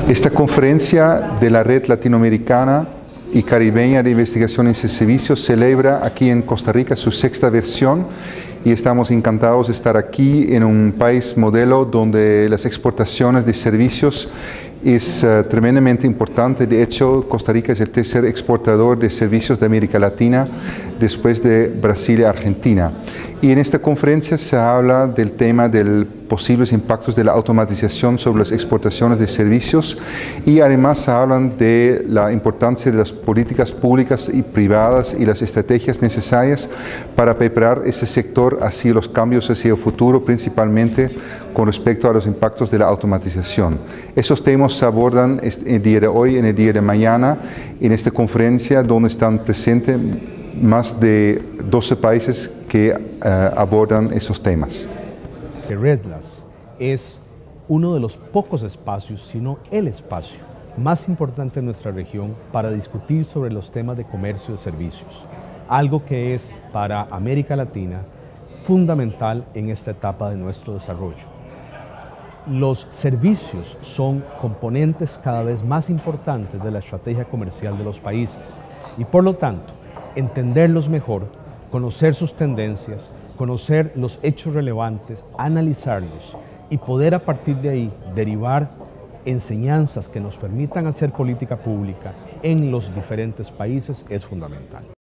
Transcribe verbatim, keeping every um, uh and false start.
Esta conferencia de la Red Latinoamericana y Caribeña de Investigaciones y Servicios celebra aquí en Costa Rica su sexta versión y estamos encantados de estar aquí en un país modelo donde las exportaciones de servicios es uh, tremendamente importante. De hecho, Costa Rica es el tercer exportador de servicios de América Latina después de Brasil y Argentina. Y en esta conferencia se habla del tema de los posibles impactos de la automatización sobre las exportaciones de servicios y además se hablan de la importancia de las políticas públicas y privadas y las estrategias necesarias para preparar ese sector hacia los cambios hacia el futuro, principalmente con respecto a los impactos de la automatización. Esos temas se abordan el día de hoy, en el día de mañana, en esta conferencia donde están presentes más de doce países que uh, abordan esos temas. RedLAS es uno de los pocos espacios, si no el espacio más importante en nuestra región para discutir sobre los temas de comercio de servicios, algo que es para América Latina fundamental en esta etapa de nuestro desarrollo. Los servicios son componentes cada vez más importantes de la estrategia comercial de los países y por lo tanto entenderlos mejor, conocer sus tendencias, conocer los hechos relevantes, analizarlos y poder a partir de ahí derivar enseñanzas que nos permitan hacer política pública en los diferentes países es fundamental.